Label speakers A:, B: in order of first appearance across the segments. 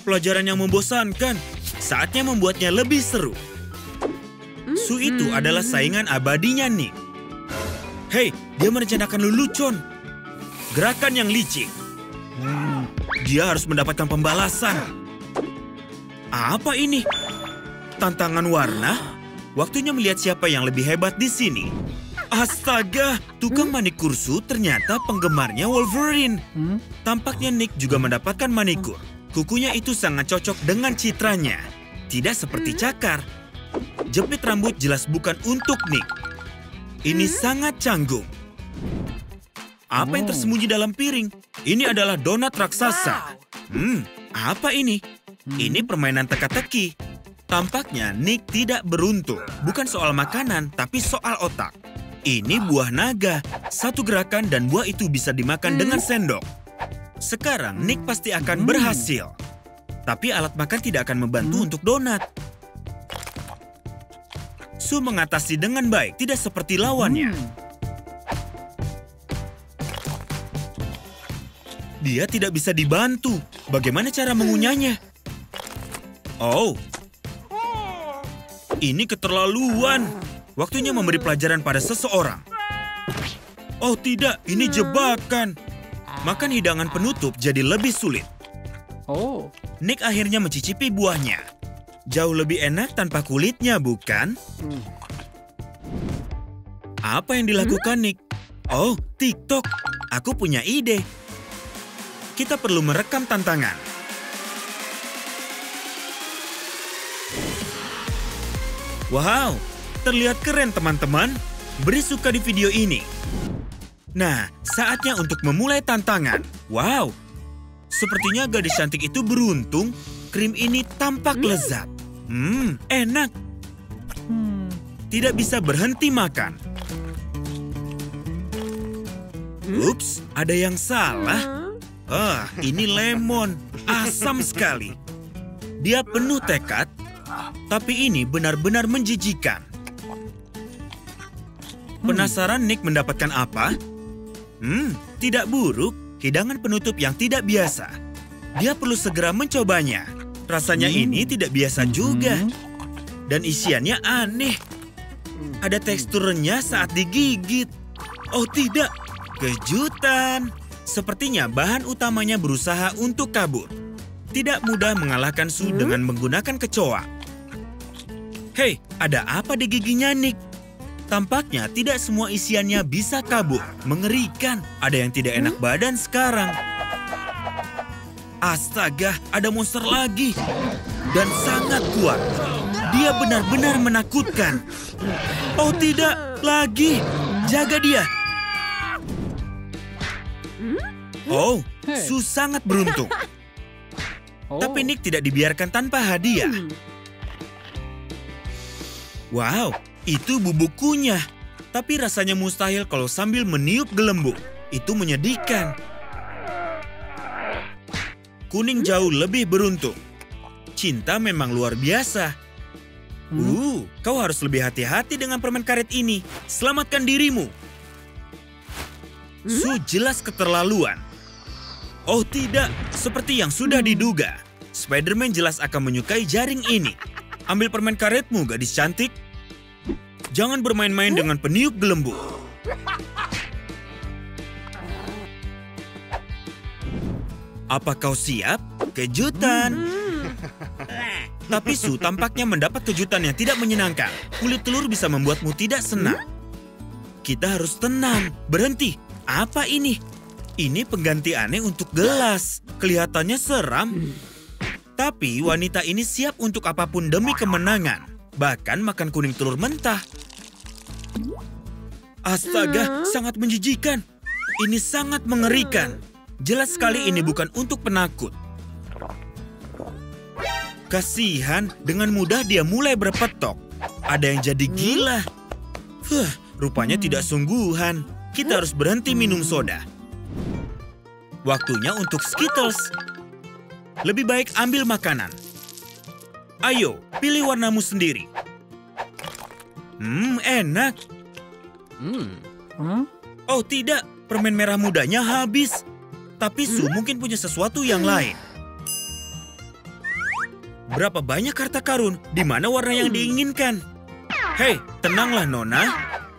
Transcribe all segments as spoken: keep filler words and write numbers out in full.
A: pelajaran yang membosankan. Saatnya membuatnya lebih seru. Su itu adalah saingan abadinya Nick. Hei, dia merencanakan lelucon. Gerakan yang licik. Dia harus mendapatkan pembalasan. Apa ini? Tantangan warna? Waktunya melihat siapa yang lebih hebat di sini. Astaga, tukang manikur Su ternyata penggemarnya Wolverine. Tampaknya Nick juga mendapatkan manikur. Kukunya itu sangat cocok dengan citranya. Tidak seperti cakar. Jepit rambut jelas bukan untuk Nick. Ini sangat canggung. Apa yang tersembunyi dalam piring? Ini adalah donat raksasa. Hmm, apa ini? Ini permainan teka-teki. Tampaknya Nick tidak beruntung. Bukan soal makanan, tapi soal otak. Ini buah naga. Satu gerakan dan buah itu bisa dimakan dengan sendok. Sekarang Nick pasti akan berhasil. Tapi alat makan tidak akan membantu untuk donat. Su mengatasi dengan baik, tidak seperti lawannya. Dia tidak bisa dibantu. Bagaimana cara mengunyahnya? Oh. Ini keterlaluan. Waktunya memberi pelajaran pada seseorang. Oh tidak, ini jebakan. Makan hidangan penutup jadi lebih sulit.
B: Oh.
A: Nick akhirnya mencicipi buahnya. Jauh lebih enak tanpa kulitnya, bukan? Apa yang dilakukan Nick? Oh, TikTok. Aku punya ide. Kita perlu merekam tantangan. Wow, terlihat keren teman-teman. Beri suka di video ini. Nah, saatnya untuk memulai tantangan. Wow, sepertinya gadis cantik itu beruntung. Krim ini tampak lezat. Hmm, enak. Tidak bisa berhenti makan. Ups, ada yang salah. Ah, ini lemon. Asam sekali. Dia penuh tekad. Tapi ini benar-benar menjijikan. Penasaran Nick mendapatkan apa? Hmm, tidak buruk. Hidangan penutup yang tidak biasa. Dia perlu segera mencobanya. Rasanya ini tidak biasa juga. Dan isiannya aneh. Ada teksturnya saat digigit. Oh tidak, kejutan. Sepertinya bahan utamanya berusaha untuk kabur. Tidak mudah mengalahkan Su dengan menggunakan kecoa. Hei, ada apa di giginya Nick? Tampaknya tidak semua isiannya bisa kabur. Mengerikan. Ada yang tidak enak badan sekarang. Astaga, ada monster lagi. Dan sangat kuat. Dia benar-benar menakutkan. Oh tidak, lagi. Jaga dia. Oh, Su sangat beruntung. Tapi Nick tidak dibiarkan tanpa hadiah. Wow, itu bubuk kunyah. Tapi rasanya mustahil kalau sambil meniup gelembung. Itu menyedihkan. Kuning jauh lebih beruntung. Cinta memang luar biasa. Uh, kau harus lebih hati-hati dengan permen karet ini. Selamatkan dirimu. Su jelas keterlaluan. Oh tidak, seperti yang sudah diduga. Spider-Man jelas akan menyukai jaring ini. Ambil permen karetmu, gadis cantik. Jangan bermain-main dengan peniup gelembung. Apa kau siap? Kejutan. Tapi Su tampaknya mendapat kejutan yang tidak menyenangkan. Kulit telur bisa membuatmu tidak senang. Kita harus tenang. Berhenti. Apa ini? Ini pengganti aneh untuk gelas. Kelihatannya seram. Tapi wanita ini siap untuk apapun demi kemenangan. Bahkan makan kuning telur mentah. Astaga, sangat menjijikan. Ini sangat mengerikan. Jelas sekali ini bukan untuk penakut. Kasihan, dengan mudah dia mulai berpetok. Ada yang jadi gila. Huh, rupanya tidak sungguhan. Kita harus berhenti minum soda. Waktunya untuk Skittles. Lebih baik ambil makanan. Ayo, pilih warnamu sendiri. Hmm, enak.
B: Hmm.
A: Oh tidak, permen merah mudanya habis. Tapi Su mungkin punya sesuatu yang lain. Berapa banyak harta karun? Di mana warna yang diinginkan? Hei, tenanglah Nona.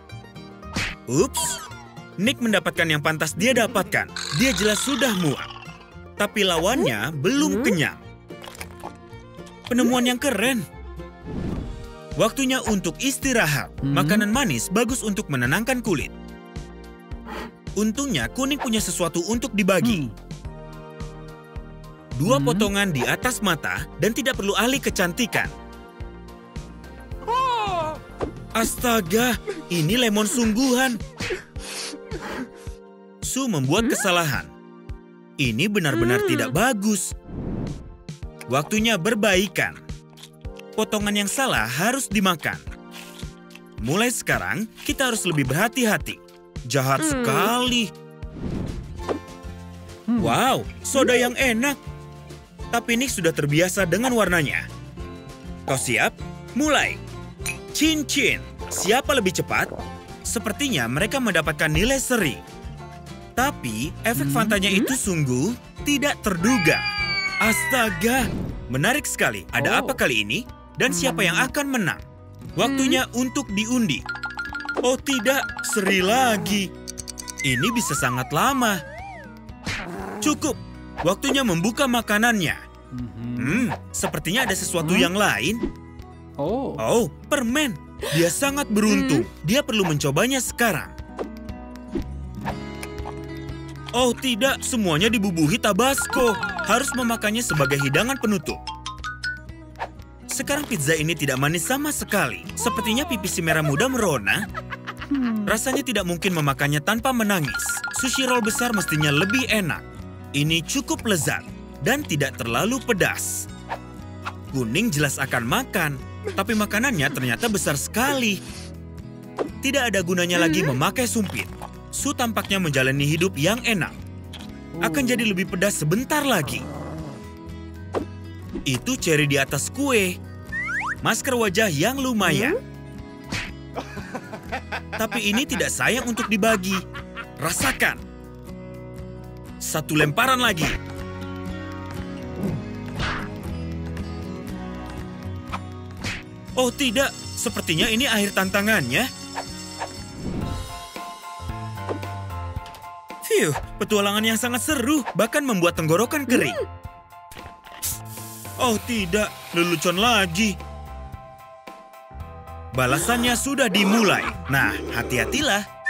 A: Ups, Nick mendapatkan yang pantas dia dapatkan. Dia jelas sudah muak. Tapi lawannya belum kenyang. Penemuan yang keren. Waktunya untuk istirahat. Makanan manis bagus untuk menenangkan kulit. Untungnya kuning punya sesuatu untuk dibagi. Dua potongan di atas mata dan tidak perlu ahli kecantikan. Astaga, ini lemon sungguhan. Su membuat kesalahan. Ini benar-benar tidak bagus. Waktunya berbaikan. Potongan yang salah harus dimakan. Mulai sekarang, kita harus lebih berhati-hati. Jahat sekali. Wow, soda yang enak. Tapi Nick sudah terbiasa dengan warnanya. Kau siap? Mulai. Cin-cin. Siapa lebih cepat? Sepertinya mereka mendapatkan nilai seri. Tapi, efek fantanya itu sungguh tidak terduga. Astaga, menarik sekali. Ada apa kali ini? Dan siapa yang akan menang? Waktunya untuk diundi. Oh tidak, seri lagi. Ini bisa sangat lama. Cukup, waktunya membuka makanannya. Hmm, sepertinya ada sesuatu yang lain.
B: Oh,
A: Oh, permen. Dia sangat beruntung. Dia perlu mencobanya sekarang. Oh tidak, semuanya dibubuhi Tabasco. Harus memakannya sebagai hidangan penutup. Sekarang pizza ini tidak manis sama sekali. Sepertinya pipi si merah muda merona. Rasanya tidak mungkin memakannya tanpa menangis. Sushi roll besar mestinya lebih enak. Ini cukup lezat dan tidak terlalu pedas. Kuning jelas akan makan, tapi makanannya ternyata besar sekali. Tidak ada gunanya lagi memakai sumpit. Su tampaknya menjalani hidup yang enak. Akan jadi lebih pedas sebentar lagi. Itu ceri di atas kue. Masker wajah yang lumayan. Tapi ini tidak sayang untuk dibagi. Rasakan. Satu lemparan lagi. Oh tidak, sepertinya ini akhir tantangannya. Phew, petualangan yang sangat seru, bahkan membuat tenggorokan kering. Oh tidak, lelucon lagi. Balasannya sudah dimulai. Nah, hati-hatilah.